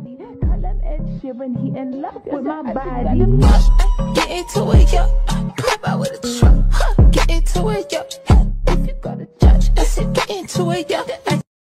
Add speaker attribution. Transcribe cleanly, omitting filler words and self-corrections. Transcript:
Speaker 1: body. Call him Ed Sheeran, he in love with my body.
Speaker 2: Get into it, yo. Pop out with a truck. Get into it, yo. If you got a judge, I said get into it, yo.